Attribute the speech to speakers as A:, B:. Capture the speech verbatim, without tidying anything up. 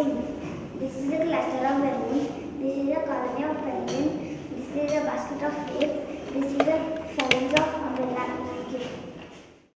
A: wings. This is a cluster of balloons. This is a colony of penguins. This is a basket of fruits. This is a fans of umbrella blanket.